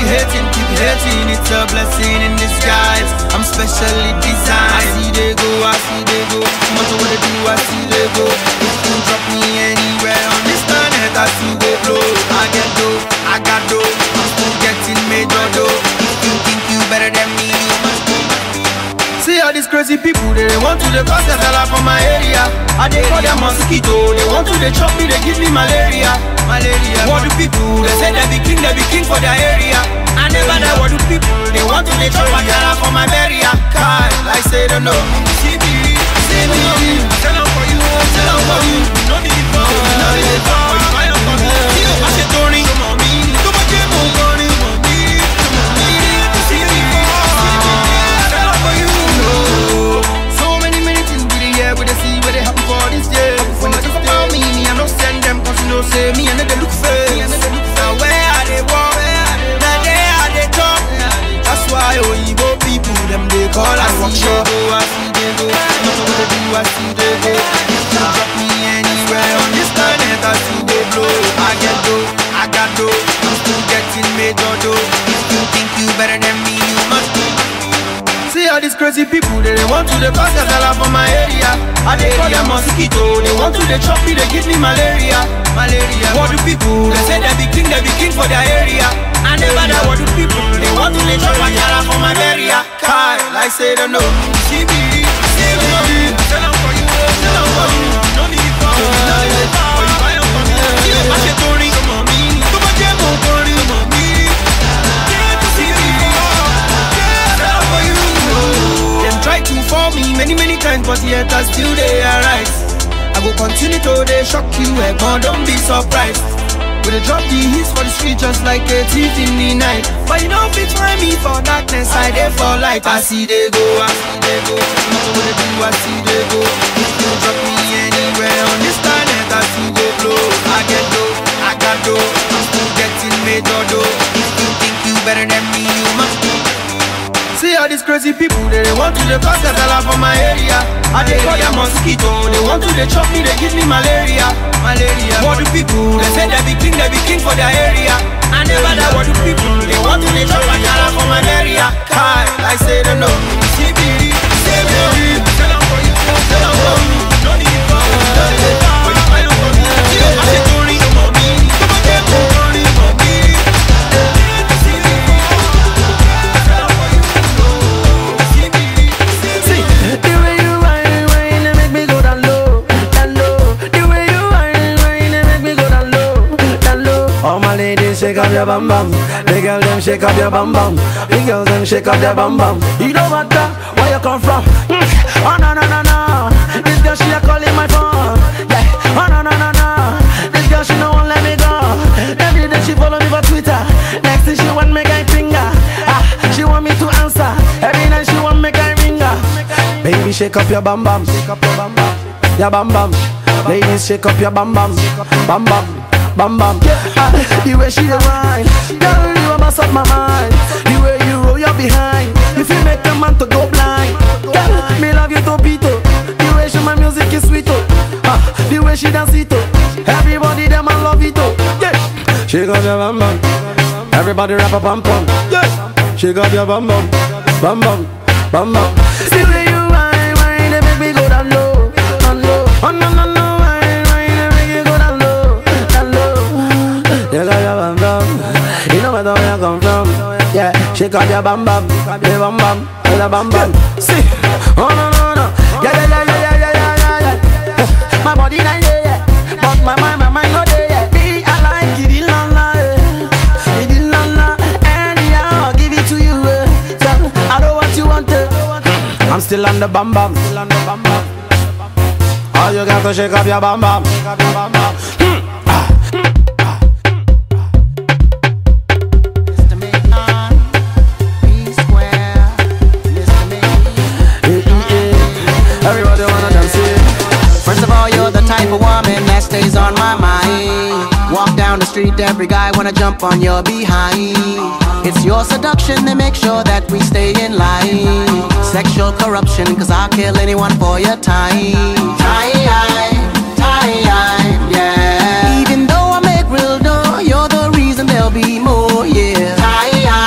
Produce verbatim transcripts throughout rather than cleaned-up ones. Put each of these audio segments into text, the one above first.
hating, keep hating. It's a blessing in disguise. I'm specially designed. I see they go, I see they go. No matter what they do, I see they go. If you drop me anywhere on this planet, I see they blow. I get dough, I got dough. I'm still getting major dough. If you think you better than me, you must be. See all these crazy people, they want to the cause a fella from my area. I they call them mosquito. They want to they chop me, they give me malaria. Malaria. What do people? They say they be king, they be king for their area. I never know what do people? They want to they chop a fella from my area. Kai, like say they know. See me, see me. Tell them for you, tell them for you. No need for you, no need for you. I am for you. See you, I say Tony, come on me. Come on, come on, come on me. Come on me, see me, see me. Tell them for you. So many, many things we the year, we the see where they happen for this year. When they talk about me, me I don't send them cause you know say me and they look fake. Now where are they walk? Now they are they talk. That's why Oligbo people, them they call us walk show. I see they go, no matter what they do, I see they go. If you drop me anywhere on this planet, I see they blow. I get dough, I got dough. I'm still getting major dough. If you think you better than me, you must be. See all these crazy people, they want to the cause a fella from my area. I they call them mosquito. They want to they chop me, they give me malaria. Malaria. What do people? They say they be king, they be king for their area. I never know what do people? They want to they chop a fella from my area. Kai, like say they know. See me, see me. Tell them for you, tell them for you. No need for you, no need for you. I am for me. See you, I say Tony, come on me. Come on, come on, Tony, come on me. See me, tell them for you. Them try to fall me many many times, but yet I still they arise. I go continue to they shock you, eh, but don't be surprised. We they drop the hits for the street just like a thief in the night. But you don't fit find me for darkness, I there for light. I see they go, I see they go. No matter what they do, I see they go. If you drop me anywhere on this planet, I see they blow. I get dough, I got dough. I'm still getting major dough. If you think you better than me, you must be. See all these crazy people, they want to the cause a fella from my area. I they call them mosquito. They want to they chop me, they give me malaria. Malaria. What do people? They say they be king, they be king for their area. I never know what do people? They want to they chop a fella from my area. Kai, like say they know. See me, see me. Tell them for you, tell them for you. No need for you, no need for you. I am for me. See you, I say Tony, come on me. Come on, get me, Tony, come on me. All my ladies shake up your bum bum. The girl them shake up your bum bum. The girls them shake up their bum bum. You don't matter where you come from. Mm. Oh no no no no. This girl she a calling my phone. Yeah. Oh no no no no. This girl she no won't let me go. Every day she follow me for Twitter. Next thing she want me guy finger. Ah, she want me to answer. Every night she want me guy ringer. Baby shake up your bum bum. Shake up your bum bum. Your bum bum. Ladies shake up your bum bum. Bum bum. Bam bam, ah, the way she dey whine, girl you a mess up my mind. The way you roll your behind, if you make a man to go blind. Girl, me love you to pito. The way she my music is sweet oh, ah, the way she dance it oh. Everybody them I love it oh. Yeah, she got your bam bam. Everybody rap a bam bam. Yeah, she got your bam bam, bam bam, bam bam. The way you whine, whine, they make me go down low, down low. Oh no no no. You know where I come from. Yeah, shake up your bam bam, the bam bam, the bam bam. See, oh no no no, yeah yeah yeah yeah yeah yeah yeah yeah. My body not there yeah, but my mind my mind not there yeah. Me I like it in la la, it in la la, and yeah I'll give it to you. So I know what you want to. I'm still on the bam bam, still on the bam bam. All you got to shake up your bam bam, shake up your bam bam. Type of woman that stays on my mind. Walk down the street, every guy wanna jump on your behind. It's your seduction that makes sure that we stay in line. Sexual corruption, cause I'll kill anyone for your time. Time, time, yeah. Even though I make real dough, you're the reason there'll be more, yeah. Time.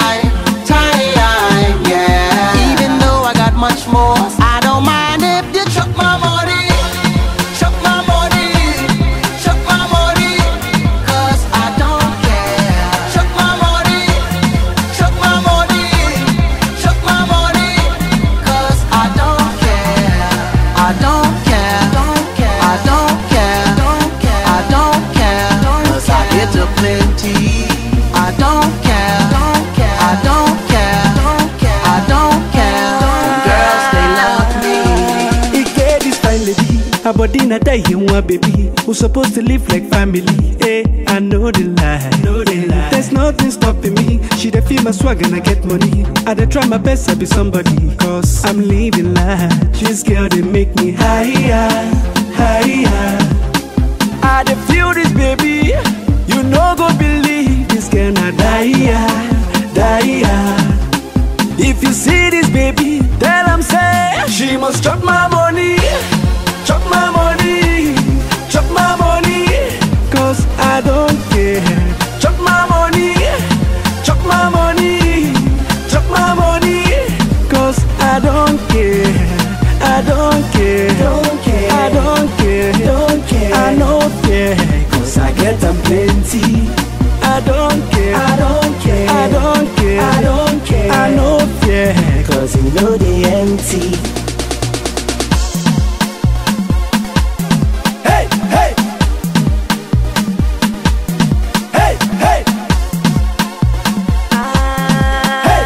a plenty. I don't care, don't care, I don't care, don't care, I don't care. Girls, they love me. He get this fine lady, her body not die him one baby. Who supposed to live like family? Hey, I know the lie, know the lie. There's nothing stopping me. She dey feel my swag and I get money. I dey try my best to be somebody, cause I'm living life. This girl they make me higher, higher. I dey feel this baby. You no go believe this girl not die, die. If you see this baby, tell him say she must chop my money, chop my money, chop my money, cause I don't care. Chop my money, chop my money, chop my money, cause I don't care. I don't care, don't care, I don't care, don't care, I don't care, cause I get them plenty. I don't care, I don't care, I don't care, I don't care, I know fear, cause you know they empty. Hey, hey, hey, hey, hey,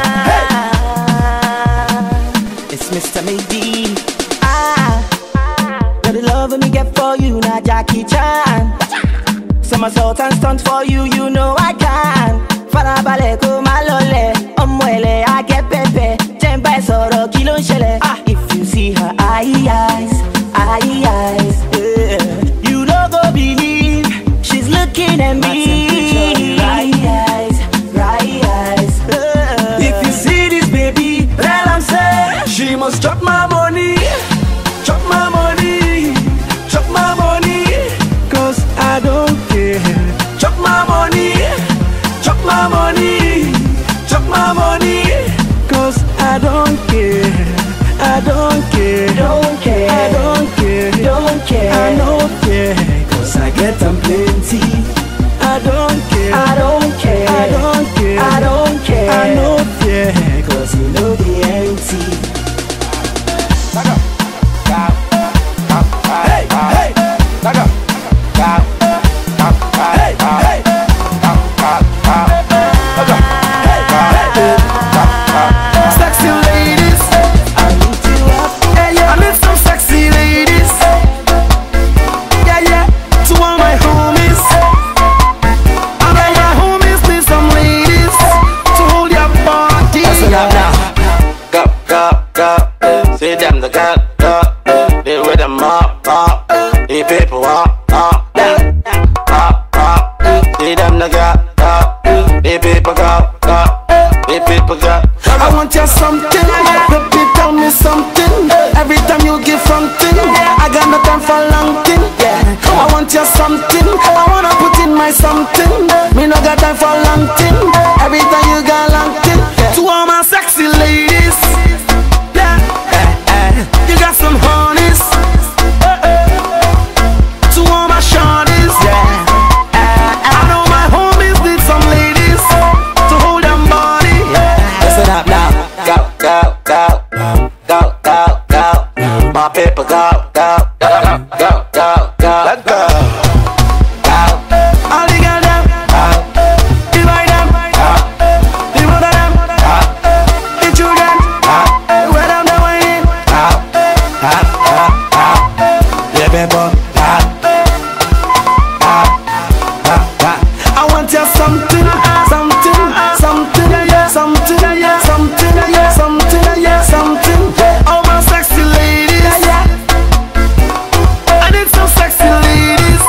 hey. It's Mister Maybe. Ah, got the love me get for you, now Jackie Chan. Somersault and stunt for you, you know I can. Farabale ko malole, omwele I get pepe. Jemba soro kilon shele. Ah, if you see her eyes, eyes, uh, you don't go believe she's looking at me. Right eyes, right eyes. Uh, if you see this baby, tell her say she must chop my money, chop my money, chop my money, cause I don't care. Chop my money, chop my money, chop my money, cause I don't care. I don't care, don't care, I don't care, don't care, I know fear, cause I get them plenty. I don't care, I don't care, I don't care, I don't care, I know fear, cause you know the empty. Hey, hey, hey, hey. Sexy ladies, I lift you up. yeah, yeah. I need some sexy ladies, yeah, yeah. To all my homies, and all my homies need some ladies to hold your body. Listen up now. Go, go, go. See them the go, go. They with them up, up. The people up, up, up, up. See them the go, go. The people go, go. The people go. I want you something, baby, tell me something. Every time you give something, I got no time for long thing. I want you something, I wanna put in my something. Me no got time for long thing. Every time you got long thing. To all my sexy ladies, yeah, you got some honeys. To all my shorties, I know my homies need some ladies to hold them body. Listen up now. Go, go, go. Go, go, go. My people go, go, go, go, go, go. Let's go. Go. All the girls them, the boy them, the mother them, the children, where them they whining. Yeah, people. I want you something, something, something, something, something, something, something. All my sexy ladies, I need some sexy ladies.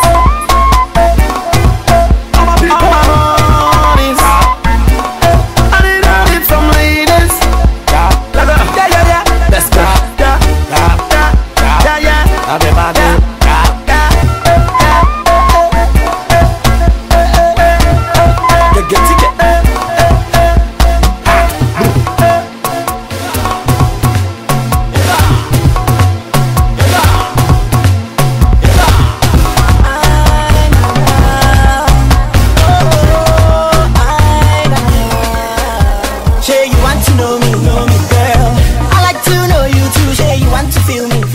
All my people, all my honeys, I need, I need some ladies. Yeah, yeah, yeah. Let's go. Yeah, yeah, yeah, yeah. Everybody. Get ticket. Shay, you want to know me, know me, girl. I like to know you too. Shay, you want to feel me,